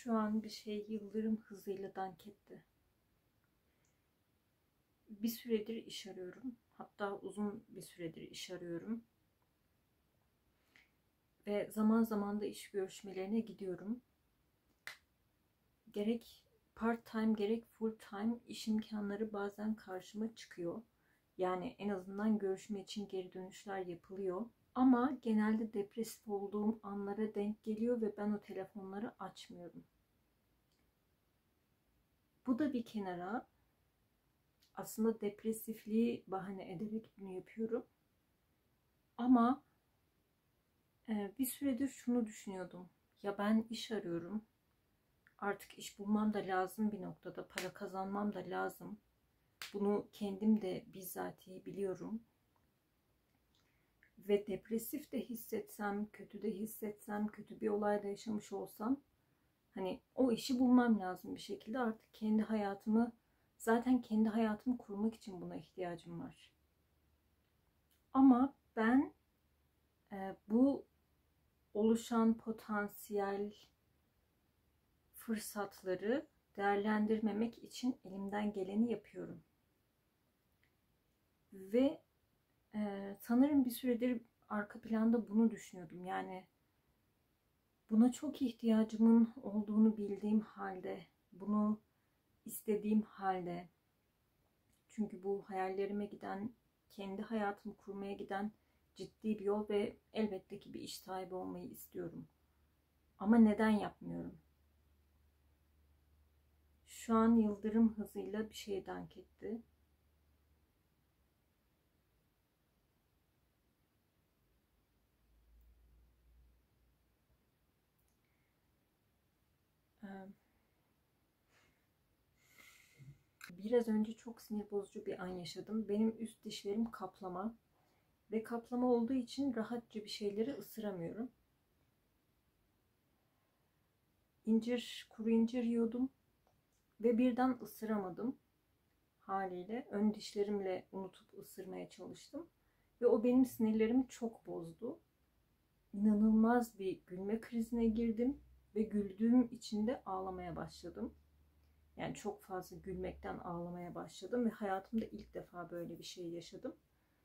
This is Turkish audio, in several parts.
Şu an bir şey yıldırım hızıyla dank etti. Bir süredir iş arıyorum. Hatta uzun bir süredir iş arıyorum. Ve zaman zaman da iş görüşmelerine gidiyorum. Gerek part time gerek full time iş imkanları bazen karşıma çıkıyor. Yani en azından görüşme için geri dönüşler yapılıyor. Ama genelde depresif olduğum anlara denk geliyor ve ben o telefonları açmıyorum. Bu da bir kenara, aslında depresifliği bahane ederek bunu yapıyorum. Ama bir süredir şunu düşünüyordum. Ya ben iş arıyorum. Artık iş bulmam da lazım bir noktada. Para kazanmam da lazım. Bunu kendim de bizzatihi biliyorum. Ve depresif de hissetsem, kötü de hissetsem, kötü bir olayda yaşamış olsam, hani o işi bulmam lazım bir şekilde. Artık zaten kendi hayatımı kurmak için buna ihtiyacım var. Ama ben bu oluşan potansiyel fırsatları değerlendirmemek için elimden geleni yapıyorum. Ve sanırım bir süredir arka planda bunu düşünüyordum. Yani buna çok ihtiyacımın olduğunu bildiğim halde, bunu istediğim halde, çünkü bu hayallerime giden, kendi hayatımı kurmaya giden ciddi bir yol ve elbette ki bir iş sahibi olmayı istiyorum. Ama neden yapmıyorum? Şu an yıldırım hızıyla bir şey dank etti. Biraz önce çok sinir bozucu bir an yaşadım. Benim üst dişlerim kaplama ve kaplama olduğu için rahatça bir şeyleri ısıramıyorum. Kuru incir yiyordum ve birden ısıramadım haliyle. Ön dişlerimle unutup ısırmaya çalıştım ve o benim sinirlerimi çok bozdu. İnanılmaz bir gülme krizine girdim ve güldüğüm için de ağlamaya başladım. Yani çok fazla gülmekten ağlamaya başladım ve hayatımda ilk defa böyle bir şey yaşadım.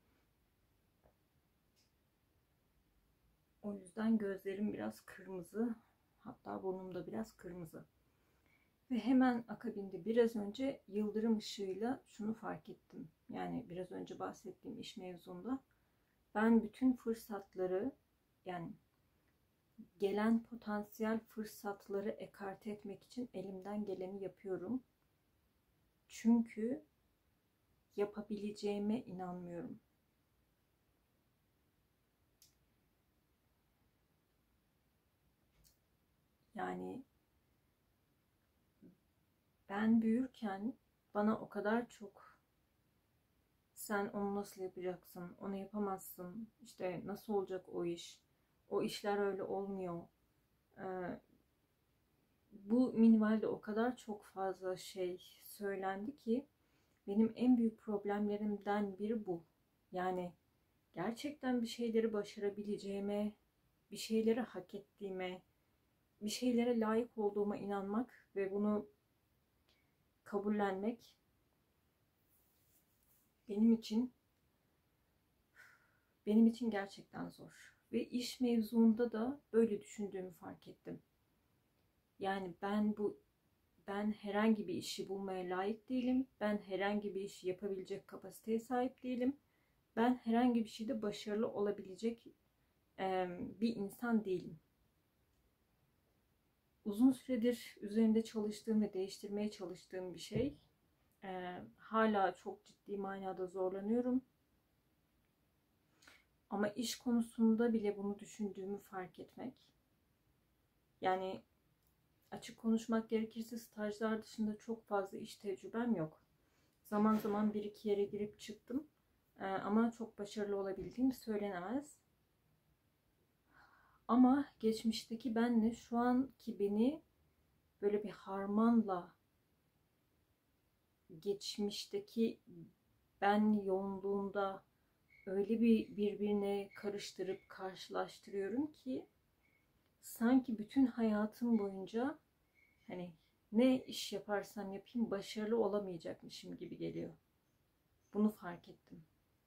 O yüzden gözlerim biraz kırmızı, hatta burnum da biraz kırmızı. Ve hemen akabinde biraz önce yıldırım ışığıyla şunu fark ettim. Yani biraz önce bahsettiğim iş mevzunda ben bütün fırsatları, yani gelen potansiyel fırsatları ekarte etmek için elimden geleni yapıyorum. Çünkü yapabileceğime inanmıyorum. Yani ben büyürken bana o kadar çok sen onu nasıl yapacaksın, onu yapamazsın, işte nasıl olacak o iş, o işler öyle olmuyor. Bu minvalde o kadar çok fazla şey söylendi ki benim en büyük problemlerimden biri bu. Yani gerçekten bir şeyleri başarabileceğime, bir şeyleri hak ettiğime, bir şeylere layık olduğuma inanmak ve bunu kabullenmek benim için gerçekten zor. Ve iş mevzuunda da böyle düşündüğümü fark ettim. Yani ben herhangi bir işi bulmaya layık değilim. Ben herhangi bir işi yapabilecek kapasiteye sahip değilim. Ben herhangi bir şeyde başarılı olabilecek bir insan değilim. Uzun süredir üzerinde çalıştığım ve değiştirmeye çalıştığım bir şey. Hala çok ciddi manada zorlanıyorum. Ama iş konusunda bile bunu düşündüğümü fark etmek. Yani açık konuşmak gerekirse stajlar dışında çok fazla iş tecrübem yok. Zaman zaman bir iki yere girip çıktım. Ama çok başarılı olabildiğim söylenemez. Ama geçmişteki benle şu anki beni böyle bir harmanla geçmişteki ben yoğunluğunda öyle bir birbirine karıştırıp karşılaştırıyorum ki sanki bütün hayatım boyunca hani ne iş yaparsam yapayım başarılı olamayacakmışım gibi geliyor. Bunu fark ettim.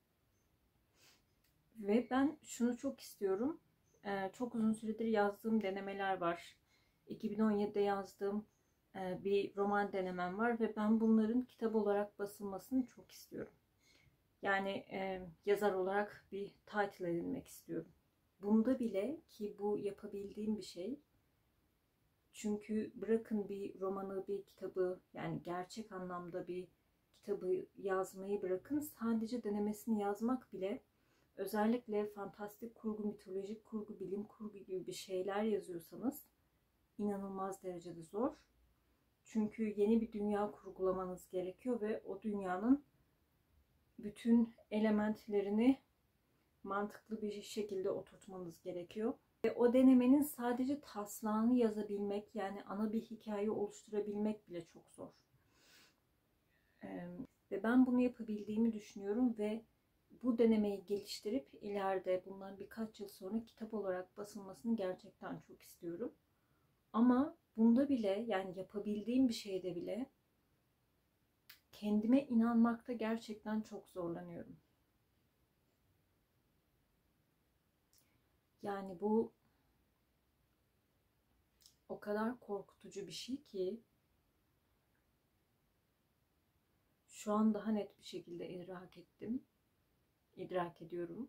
Ve ben şunu çok istiyorum. Çok uzun süredir yazdığım denemeler var. 2017'de yazdığım bir roman denemem var ve ben bunların kitap olarak basılmasını çok istiyorum. Yani yazar olarak bir title edinmek istiyorum. Bunda bile, ki bu yapabildiğim bir şey. Çünkü bırakın bir romanı, bir kitabı, yani gerçek anlamda bir kitabı yazmayı bırakın, sadece denemesini yazmak bile, özellikle fantastik kurgu, mitolojik kurgu, bilim kurgu gibi bir şeyler yazıyorsanız inanılmaz derecede zor. Çünkü yeni bir dünya kurgulamanız gerekiyor ve o dünyanın bütün elementlerini mantıklı bir şekilde oturtmanız gerekiyor. Ve o denemenin sadece taslağını yazabilmek, yani ana bir hikaye oluşturabilmek bile çok zor. Ve ben bunu yapabildiğimi düşünüyorum ve bu denemeyi geliştirip ileride, bundan birkaç yıl sonra kitap olarak basılmasını gerçekten çok istiyorum. Ama bunda bile, yani yapabildiğim bir şeyde bile kendime inanmakta gerçekten çok zorlanıyorum. Yani bu o kadar korkutucu bir şey ki şu an daha net bir şekilde idrak ediyorum.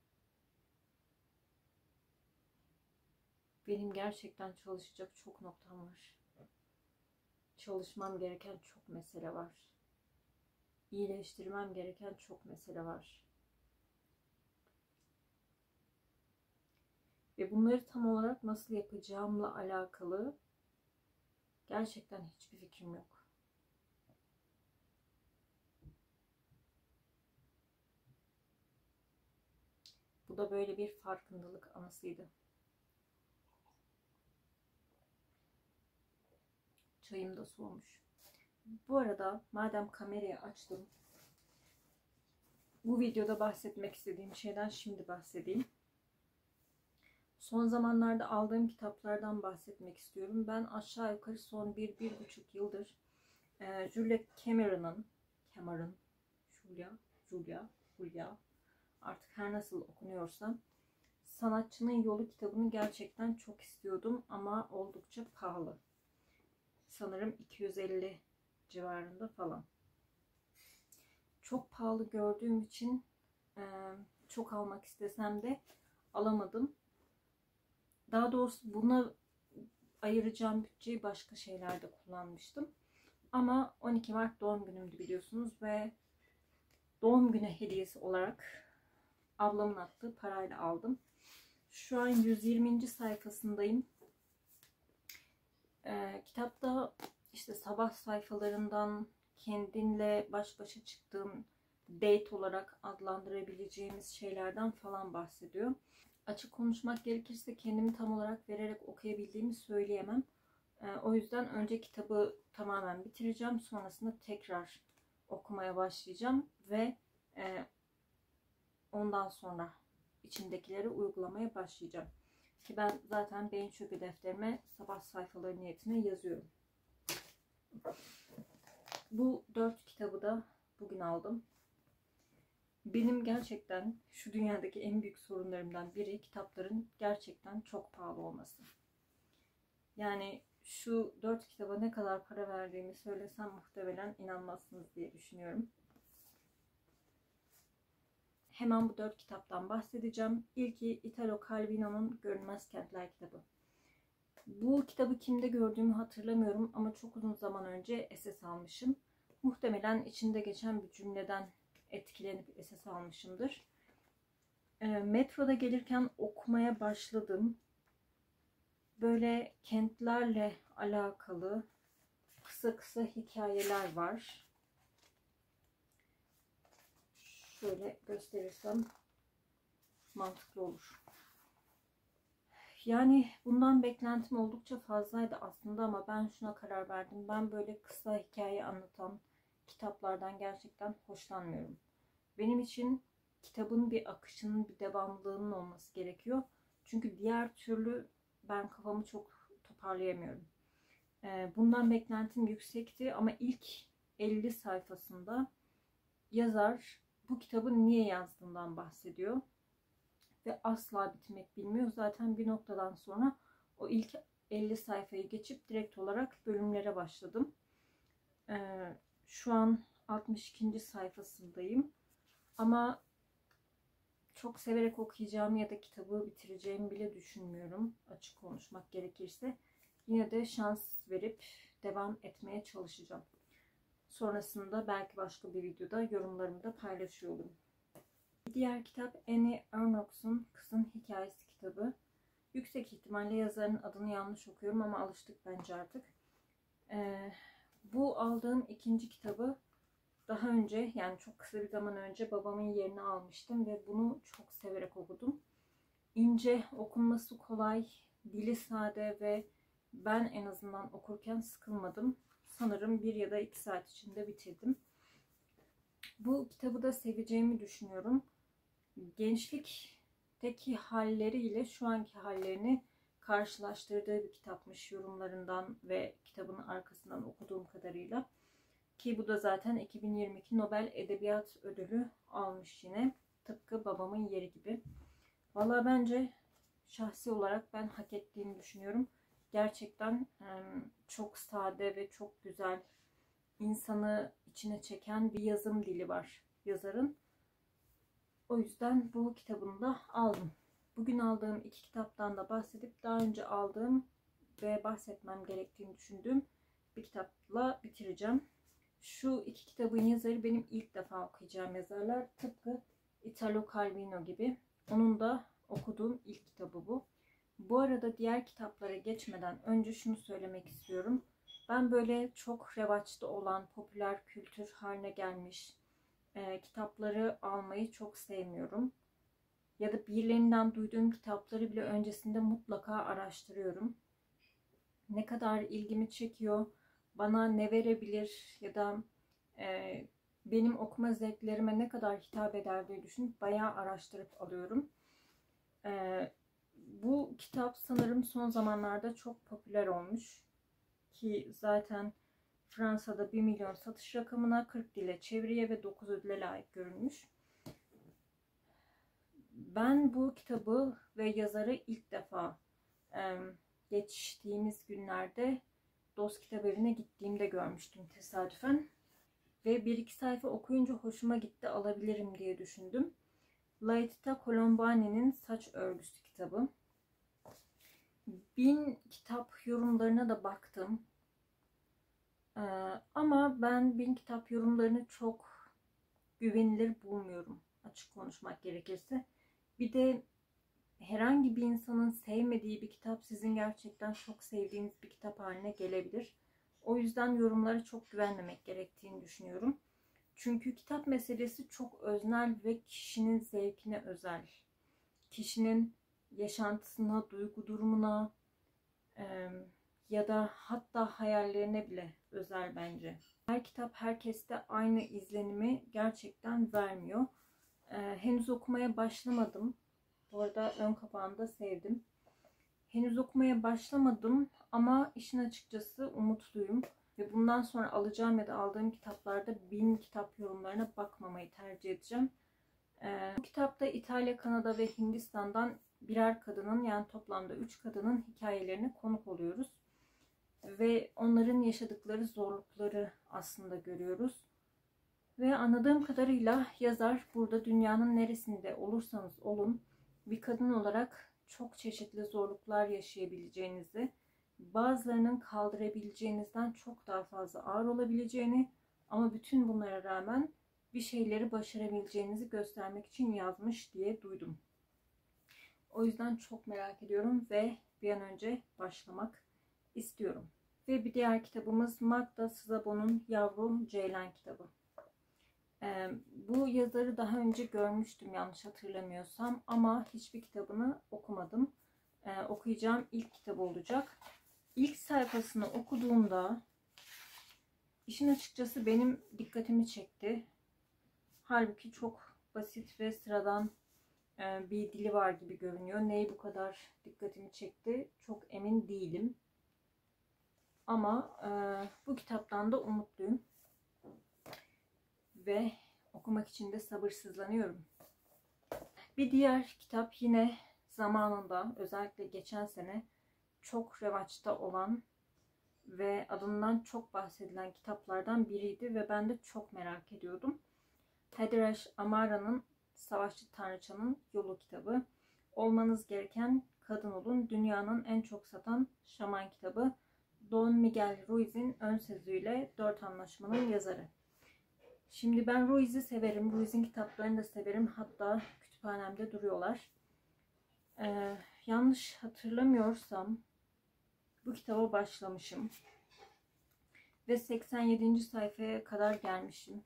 Benim gerçekten çalışacak çok noktam var. Çalışmam gereken çok mesele var. İyileştirmem gereken çok mesele var. Ve bunları tam olarak nasıl yapacağımla alakalı gerçekten hiçbir fikrim yok. Bu da böyle bir farkındalık anısıydı. Çayım da soğumuş. Bu arada madem kamerayı açtım, bu videoda bahsetmek istediğim şeyden şimdi bahsedeyim. Son zamanlarda aldığım kitaplardan bahsetmek istiyorum. Ben aşağı yukarı son 1-1,5 yıldır Julia Julia artık her nasıl okunuyorsa, Sanatçının Yolu kitabını gerçekten çok istiyordum ama oldukça pahalı. Sanırım 250 civarında falan. Çok pahalı gördüğüm için çok almak istesem de alamadım. Daha doğrusu buna ayıracağım bütçeyi başka şeylerde kullanmıştım. Ama 12 Mart doğum günümdü biliyorsunuz ve doğum günü hediyesi olarak ablamın attığı parayla aldım. Şu an 120. sayfasındayım. Kitapta işte sabah sayfalarından kendinle baş başa çıktığın, date olarak adlandırabileceğimiz şeylerden falan bahsediyor. Açık konuşmak gerekirse kendimi tam olarak vererek okuyabildiğimi söyleyemem. O yüzden önce kitabı tamamen bitireceğim. Sonrasında tekrar okumaya başlayacağım ve ondan sonra içindekileri uygulamaya başlayacağım. Ki ben zaten beyin çöpü defterime sabah sayfaları niyetine yazıyorum. Bu 4 kitabı da bugün aldım. Benim gerçekten şu dünyadaki en büyük sorunlarımdan biri kitapların gerçekten çok pahalı olması. Yani şu 4 kitaba ne kadar para verdiğimi söylesem muhtemelen inanmazsınız diye düşünüyorum. Hemen bu 4 kitaptan bahsedeceğim. İlki Italo Calvino'nun Görünmez Kentler kitabı. Bu kitabı kimde gördüğümü hatırlamıyorum ama çok uzun zaman önce SS almışım. Muhtemelen içinde geçen bir cümleden etkilenip SS almışımdır. Metroda gelirken okumaya başladım. Böyle kentlerle alakalı kısa kısa hikayeler var. Şöyle gösterirsem mantıklı olur. Yani bundan beklentim oldukça fazlaydı aslında ama ben şuna karar verdim. Ben böyle kısa hikaye anlatan kitaplardan gerçekten hoşlanmıyorum. Benim için kitabın bir akışının, bir devamlılığının olması gerekiyor. Çünkü diğer türlü ben kafamı çok toparlayamıyorum. Bundan beklentim yüksekti ama ilk 50 sayfasında yazar bu kitabı niye yazdığından bahsediyor. Ve asla bitmek bilmiyor. Zaten bir noktadan sonra o ilk 50 sayfayı geçip direkt olarak bölümlere başladım. Şu an 62. sayfasındayım. Ama çok severek okuyacağım ya da kitabı bitireceğimi bile düşünmüyorum. Açık konuşmak gerekirse. Yine de şans verip devam etmeye çalışacağım. Sonrasında belki başka bir videoda yorumlarımı da paylaşıyor olurum. Diğer kitap Annie Ernaux'un Kızın Hikayesi kitabı. Yüksek ihtimalle yazarın adını yanlış okuyorum ama alıştık bence artık. Bu aldığım ikinci kitabı daha önce, yani çok kısa bir zaman önce babamın yerine almıştım ve bunu çok severek okudum. İnce, okunması kolay, dili sade ve ben en azından okurken sıkılmadım. Sanırım 1 ya da 2 saat içinde bitirdim. Bu kitabı da seveceğimi düşünüyorum. Gençlikteki halleriyle şu anki hallerini karşılaştırdığı bir kitapmış yorumlarından ve kitabın arkasından okuduğum kadarıyla. Ki bu da zaten 2022 Nobel Edebiyat Ödülü almış yine. Tıpkı Babamın Yeri gibi. Valla bence şahsi olarak ben hak ettiğini düşünüyorum. Gerçekten çok sade ve çok güzel, insanı içine çeken bir yazım dili var yazarın. O yüzden bu kitabını da aldım. Bugün aldığım iki kitaptan da bahsedip daha önce aldığım ve bahsetmem gerektiğini düşündüğüm bir kitapla bitireceğim. Şu iki kitabın yazarı benim ilk defa okuyacağım yazarlar. Tıpkı Italo Calvino gibi. Onun da okuduğum ilk kitabı bu. Bu arada diğer kitaplara geçmeden önce şunu söylemek istiyorum. Ben böyle çok revaçta olan, popüler kültür haline gelmiş kitapları almayı çok sevmiyorum. Ya da birilerinden duyduğum kitapları bile öncesinde mutlaka araştırıyorum. Ne kadar ilgimi çekiyor, bana ne verebilir ya da benim okuma zevklerime ne kadar hitap eder diye düşünüp bayağı araştırıp alıyorum. Bu kitap sanırım son zamanlarda çok popüler olmuş. Ki zaten Fransa'da 1 milyon satış rakamına, 40 dile çeviriye ve 9 ödüle layık görülmüş. Ben bu kitabı ve yazarı ilk defa geçtiğimiz günlerde Dost Kitabevi'ne gittiğimde görmüştüm tesadüfen. Ve 1-2 sayfa okuyunca hoşuma gitti, alabilirim diye düşündüm. Laetitia Colombani'nin Saç Örgüsü kitabı. 1000 kitap yorumlarına da baktım. Ama ben 1000 kitap yorumlarını çok güvenilir bulmuyorum, açık konuşmak gerekirse. Bir de herhangi bir insanın sevmediği bir kitap sizin gerçekten çok sevdiğiniz bir kitap haline gelebilir. O yüzden yorumlara çok güvenmemek gerektiğini düşünüyorum. Çünkü kitap meselesi çok öznel ve kişinin zevkine özel. Kişinin yaşantısına, duygu durumuna ya da hatta hayallerine bile özel bence. Her kitap herkeste aynı izlenimi gerçekten vermiyor. Henüz okumaya başlamadım. Bu arada ön kapağını da sevdim. Henüz okumaya başlamadım ama işin açıkçası umutluyum. Ve bundan sonra alacağım ya da aldığım kitaplarda 1000 kitap yorumlarına bakmamayı tercih edeceğim. Bu kitapta İtalya, Kanada ve Hindistan'dan birer kadının, yani toplamda 3 kadının hikayelerine konuk oluyoruz. Ve onların yaşadıkları zorlukları aslında görüyoruz. Ve anladığım kadarıyla yazar burada dünyanın neresinde olursanız olun bir kadın olarak çok çeşitli zorluklar yaşayabileceğinizi, bazılarının kaldırabileceğinizden çok daha fazla ağır olabileceğini ama bütün bunlara rağmen bir şeyleri başarabileceğinizi göstermek için yazmış diye duydum. O yüzden çok merak ediyorum ve bir an önce başlamak istiyorum. Ve bir diğer kitabımız Magda Szabo'nun Yavru Ceylan kitabı. Bu yazarı daha önce görmüştüm yanlış hatırlamıyorsam ama hiçbir kitabını okumadım. Okuyacağım ilk kitabı olacak. İlk sayfasını okuduğumda işin açıkçası benim dikkatimi çekti. Halbuki çok basit ve sıradan bir dili var gibi görünüyor. Neyi bu kadar dikkatimi çekti çok emin değilim. Ama bu kitaptan da umutluyum. Ve okumak için de sabırsızlanıyorum. Bir diğer kitap yine zamanında, özellikle geçen sene çok revaçta olan ve adından çok bahsedilen kitaplardan biriydi ve ben de çok merak ediyordum. Hadiresh Amara'nın Savaşçı Tanrıçanın Yolu kitabı. Olmanız gereken kadın olun. Dünyanın en çok satan şaman kitabı. Don Miguel Ruiz'in ön sözüyle 4 Anlaşmanın yazarı. Şimdi ben Ruiz'i severim. Ruiz'in kitaplarını da severim. Hatta kütüphanemde duruyorlar. Yanlış hatırlamıyorsam bu kitaba başlamışım. Ve 87. sayfaya kadar gelmişim.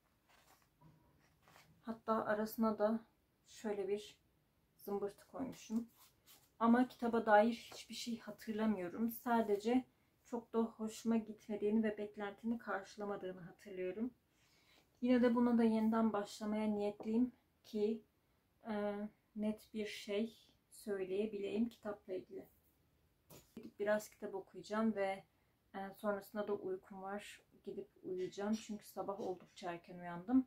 Hatta arasına da şöyle bir zımbırtı koymuşum. Ama kitaba dair hiçbir şey hatırlamıyorum. Sadece çok da hoşuma gitmediğini ve beklentini karşılamadığını hatırlıyorum. Yine de buna da yeniden başlamaya niyetliyim ki net bir şey söyleyebileyim kitapla ilgili. Gidip biraz kitap okuyacağım ve sonrasında da uykum var. Gidip uyuyacağım çünkü sabah oldukça erken uyandım.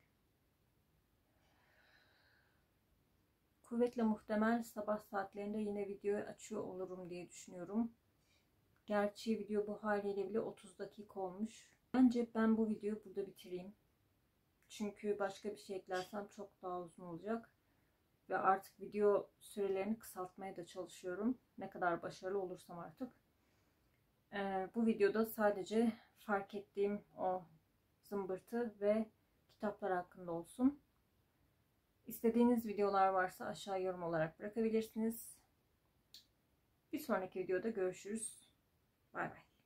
Kuvvetle muhtemel sabah saatlerinde yine videoyu açıyor olurum diye düşünüyorum. Gerçi video bu haliyle bile 30 dakika olmuş. Bence ben bu videoyu burada bitireyim. Çünkü başka bir şey eklersem çok daha uzun olacak. Ve artık video sürelerini kısaltmaya da çalışıyorum. Ne kadar başarılı olursam artık. Bu videoda sadece fark ettiğim o zımbırtı ve kitaplar hakkında olsun. İstediğiniz videolar varsa aşağı yorum olarak bırakabilirsiniz. Bir sonraki videoda görüşürüz. Bay bay.